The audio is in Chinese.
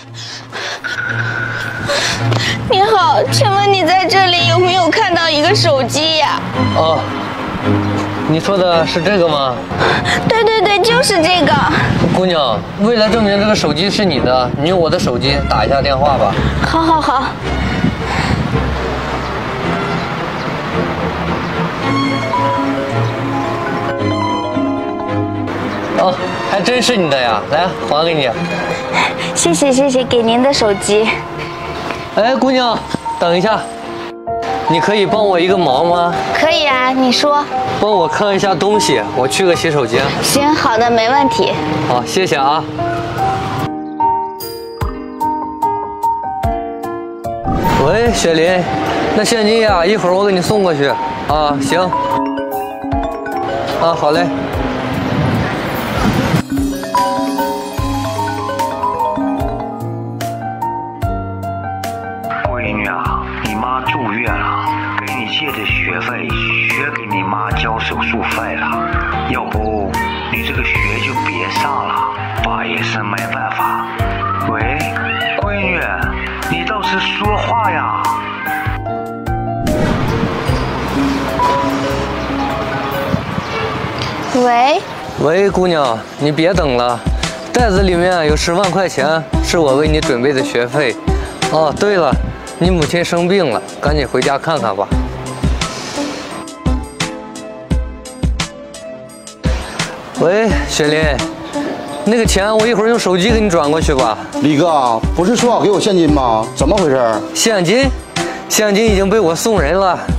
你好，请问你在这里有没有看到一个手机呀？ 哦，你说的是这个吗？ 对对对，就是这个。 姑娘，为了证明这个手机是你的，你用我的手机打一下电话吧。 好好好。 哦，还真是你的呀！来，还给你。 谢谢谢谢，给您的手机。 哎，姑娘，等一下，你可以帮我一个忙吗？ 可以啊，你说。 帮我看一下东西，我去个洗手间。 行，好的，没问题。 好，谢谢啊。喂，雪林，那现金呀，一会儿我给你送过去。啊，行。啊，好嘞。 闺女啊，你妈住院了，给你借的学费学给你妈交手术费了，要不你这个学就别上了，爸也是没办法。喂，闺女，你倒是说话呀！ 喂， 喂，姑娘，你别等了，袋子里面有10万块钱，是我为你准备的学费。哦，对了，你母亲生病了，赶紧回家看看吧。喂，雪林，那个钱我一会儿用手机给你转过去吧。 李哥，不是说好给我现金吗？怎么回事？ 现金已经被我送人了，